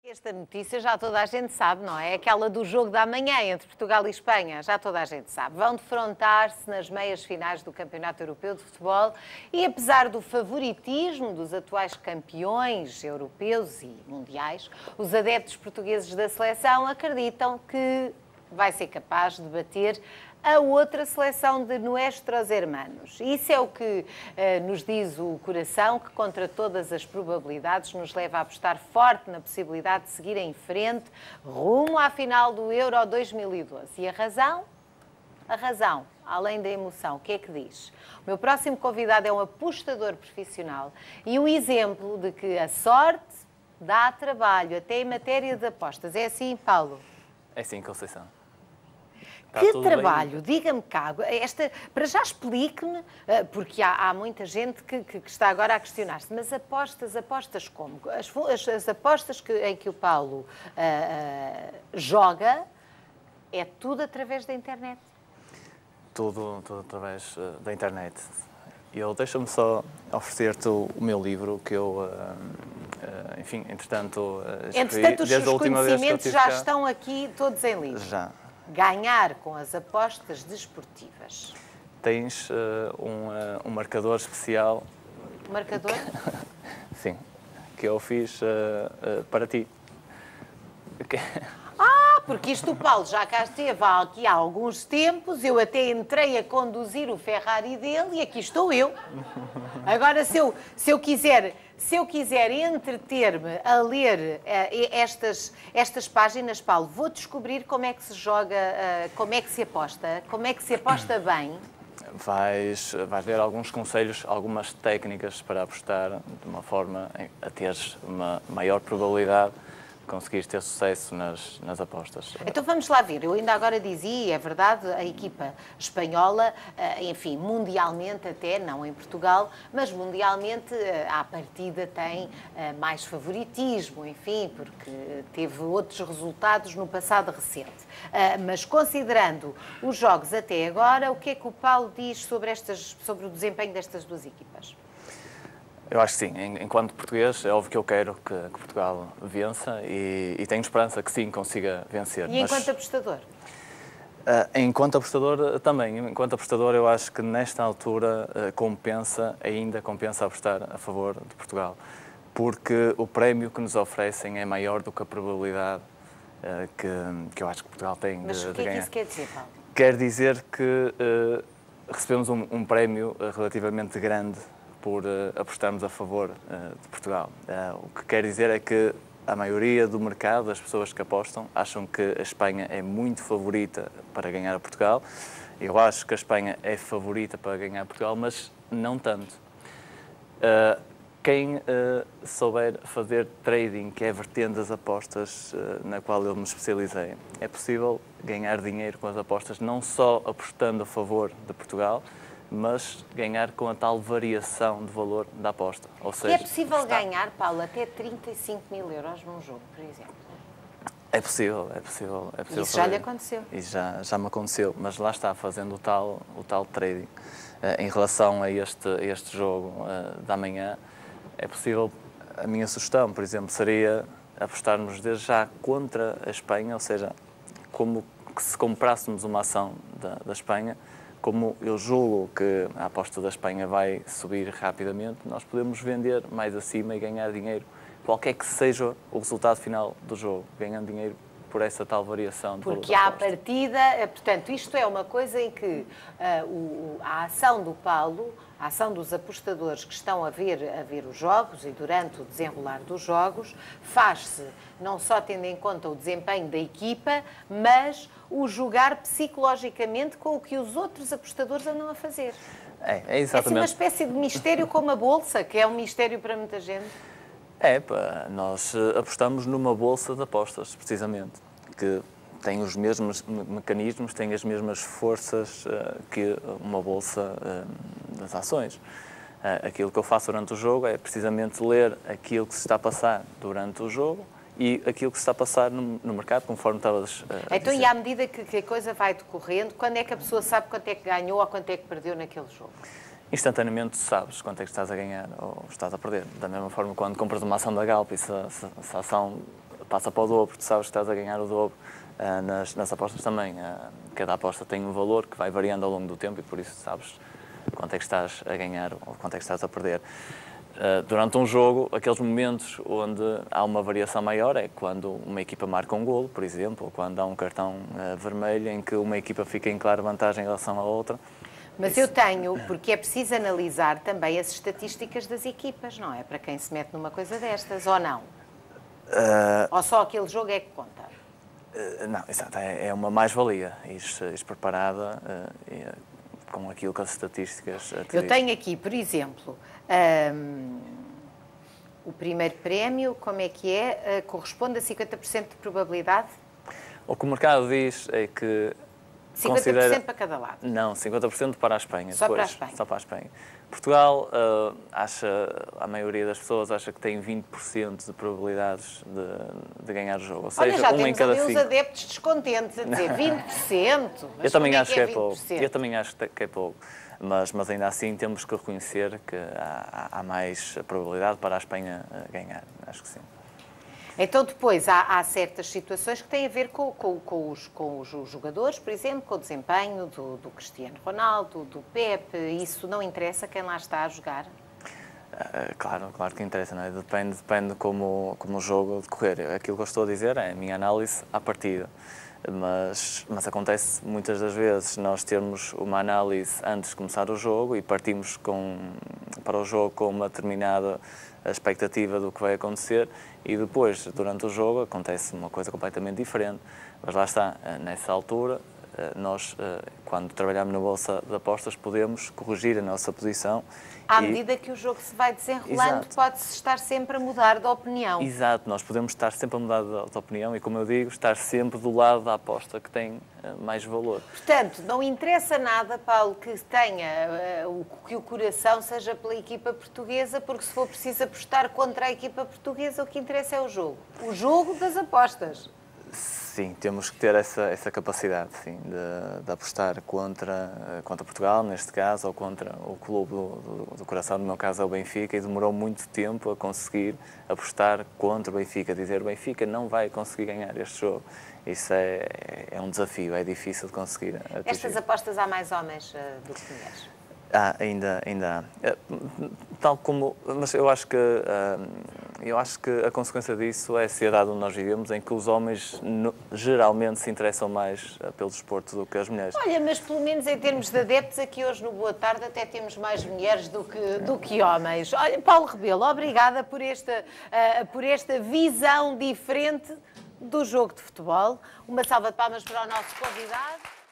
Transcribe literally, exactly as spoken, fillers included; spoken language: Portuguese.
Esta notícia já toda a gente sabe, não é? Aquela do jogo da manhã entre Portugal e Espanha, já toda a gente sabe. Vão defrontar-se nas meias finais do Campeonato Europeu de Futebol e, apesar do favoritismo dos atuais campeões europeus e mundiais, os adeptos portugueses da seleção acreditam que vai ser capaz de bater a outra seleção de nuestros hermanos. Isso é o que uh, nos diz o coração, que contra todas as probabilidades nos leva a apostar forte na possibilidade de seguir em frente rumo à final do Euro dois mil e doze. E a razão? A razão, além da emoção, o que é que diz? O meu próximo convidado é um apostador profissional e um exemplo de que a sorte dá trabalho, até em matéria de apostas. É assim, Paulo? É sim, Conceição. Que trabalho, diga-me cá, esta, para já explique-me, porque há, há muita gente que, que, que está agora a questionar-se, mas apostas, apostas como? As, as, as apostas que, em que o Paulo uh, uh, joga, é tudo através da internet? Tudo, tudo através uh, da internet. Eu deixa-me só oferecer-te o, o meu livro, que eu, uh, uh, enfim, entretanto, uh, escrevi, entretanto, os desde a seus última vez que eu conhecimentos já cá. estão aqui todos em livro. Já. Ganhar com as apostas desportivas. Tens uh, um, uh, um marcador especial. Marcador? Sim, que eu fiz uh, uh, para ti. Okay. Ah, porque isto o Paulo já cá esteve aqui há alguns tempos, eu até entrei a conduzir o Ferrari dele e aqui estou eu. Agora, se eu, se eu quiser... Se eu quiser entreter-me a ler uh, estas, estas páginas, Paulo, vou descobrir como é que se joga, uh, como é que se aposta, como é que se aposta bem. Vais, vais ver alguns conselhos, algumas técnicas para apostar de uma forma a teres uma maior probabilidade de conseguires ter sucesso nas, nas apostas. Então vamos lá ver. Eu ainda agora dizia, é verdade, a equipa espanhola, enfim, mundialmente até, não em Portugal, mas mundialmente à partida tem mais favoritismo, enfim, porque teve outros resultados no passado recente. Mas considerando os jogos até agora, o que é que o Paulo diz sobre, estas, sobre o desempenho destas duas equipas? Eu acho que sim. Enquanto português, é óbvio que eu quero que, que Portugal vença e, e tenho esperança que sim, consiga vencer. E enquanto mas, apostador? Uh, enquanto apostador, também. Enquanto apostador, eu acho que nesta altura uh, compensa, ainda compensa apostar a favor de Portugal. Porque o prémio que nos oferecem é maior do que a probabilidade uh, que, que eu acho que Portugal tem mas de, de ganhar. Mas o que é que isso quer dizer, Paulo? Quer dizer que uh, recebemos um, um prémio relativamente grande por uh, apostarmos a favor uh, de Portugal. Uh, o que quer dizer é que a maioria do mercado, das pessoas que apostam, acham que a Espanha é muito favorita para ganhar a Portugal. Eu acho que a Espanha é favorita para ganhar a Portugal, mas não tanto. Uh, quem uh, souber fazer trading, que é a vertente das apostas uh, na qual eu me especializei, é possível ganhar dinheiro com as apostas, não só apostando a favor de Portugal, mas ganhar com a tal variação de valor da aposta. Ou seja, e é possível está... ganhar, Paulo, até trinta e cinco mil euros num jogo, por exemplo? É possível, é possível. É possível Isso fazer. já lhe aconteceu? Isso já, já me aconteceu, mas lá está, fazendo o tal, o tal trading. Uh, em relação a este, a este jogo uh, da manhã, é possível, a minha sugestão, por exemplo, seria apostarmos desde já contra a Espanha, ou seja, como que se comprássemos uma ação da, da Espanha, como eu julgo que a aposta da Espanha vai subir rapidamente, nós podemos vender mais acima e ganhar dinheiro, qualquer que seja o resultado final do jogo, ganhando dinheiro por essa tal variação de valor da aposta. Porque à partida, portanto, isto é uma coisa em que uh, o, a ação do Paulo, a ação dos apostadores que estão a ver, a ver os jogos e durante o desenrolar dos jogos, faz-se não só tendo em conta o desempenho da equipa, mas o jogar psicologicamente com o que os outros apostadores andam a fazer. É, é exatamente. É assim uma espécie de mistério como a bolsa, que é um mistério para muita gente. É, pá, nós apostamos numa bolsa de apostas, precisamente, que tem os mesmos mecanismos, tem as mesmas forças uh, que uma bolsa uh, das ações. Uh, aquilo que eu faço durante o jogo é precisamente ler aquilo que se está a passar durante o jogo e aquilo que se está a passar no, no mercado, conforme estavas uh, a Então, dizer. e à medida que, que a coisa vai decorrendo, quando é que a pessoa sabe quanto é que ganhou ou quanto é que perdeu naquele jogo? Instantaneamente sabes quanto é que estás a ganhar ou estás a perder. Da mesma forma, quando compras uma ação da Galp e se, se, se a ação passa para o dobro, tu sabes que estás a ganhar o dobro. Uh, nas, nas apostas também, uh, cada aposta tem um valor que vai variando ao longo do tempo e por isso sabes quanto é que estás a ganhar ou quanto é que estás a perder. Uh, durante um jogo, aqueles momentos onde há uma variação maior é quando uma equipa marca um golo, por exemplo, ou quando há um cartão uh, vermelho em que uma equipa fica em clara vantagem em relação à outra. Mas Isso. eu tenho, porque é preciso analisar também as estatísticas das equipas, não é? Para quem se mete numa coisa destas, ou não? Uh... Ou só aquele jogo é que conta? Não, exato, é uma mais-valia, ir, ir preparada uh, com aquilo que as estatísticas... Eu tenho aqui, por exemplo, um, o primeiro prémio, como é que é? Uh, corresponde a cinquenta por cento de probabilidade? O que o mercado diz é que... cinquenta por cento considera... por cada lado? Não, cinquenta por cento para a Espanha. Só depois, para a Espanha? Só para a Espanha. Portugal, uh, acha, a maioria das pessoas acha que tem vinte por cento de probabilidades de, de ganhar o jogo. Ou seja, Olha, já uma temos em cada ali cinco. Os adeptos descontentes a dizer vinte por cento. Mas eu também é acho que é, que é pouco. Eu também acho que é pouco. Mas, mas ainda assim temos que reconhecer que há, há mais probabilidade para a Espanha ganhar. Acho que sim. Então, depois, há, há certas situações que têm a ver com, com, com, os, com os jogadores, por exemplo, com o desempenho do, do Cristiano Ronaldo, do Pepe. Isso não interessa quem lá está a jogar? Uh, claro, claro que interessa, não é? Depende, depende como, como o jogo decorrer. Aquilo que eu estou a dizer é a minha análise à partida. Mas, mas acontece muitas das vezes nós termos uma análise antes de começar o jogo e partimos com, para o jogo com uma determinada expectativa do que vai acontecer e depois, durante o jogo, acontece uma coisa completamente diferente. Mas lá está, nessa altura, nós, quando trabalhamos na Bolsa de Apostas, podemos corrigir a nossa posição. À e... medida que o jogo se vai desenrolando, pode-se estar sempre a mudar de opinião. Exato, nós podemos estar sempre a mudar de, de opinião e, como eu digo, estar sempre do lado da aposta que tem uh, mais valor. Portanto, não interessa nada, Paulo, que tenha uh, o, que o coração seja pela equipa portuguesa, porque se for preciso apostar contra a equipa portuguesa, o que interessa é o jogo. O jogo das apostas. Sim, temos que ter essa, essa capacidade, sim, de, de apostar contra, contra Portugal, neste caso, ou contra o clube do, do, do coração, no meu caso é o Benfica, e demorou muito tempo a conseguir apostar contra o Benfica, dizer o Benfica não vai conseguir ganhar este jogo. Isso é, é um desafio, é difícil de conseguir atingir. Estas apostas há mais homens uh, do que mulheres? Ah, ainda, ainda há. Tal como, mas eu acho que eu acho que a consequência disso é a sociedade onde nós vivemos, em que os homens no, geralmente se interessam mais pelo desporto do que as mulheres. Olha, mas pelo menos em termos de adeptos, aqui hoje no Boa Tarde até temos mais mulheres do que, do que homens. Olha, Paulo Rebelo, obrigada por esta, uh, por esta visão diferente do jogo de futebol. Uma salva de palmas para o nosso convidado.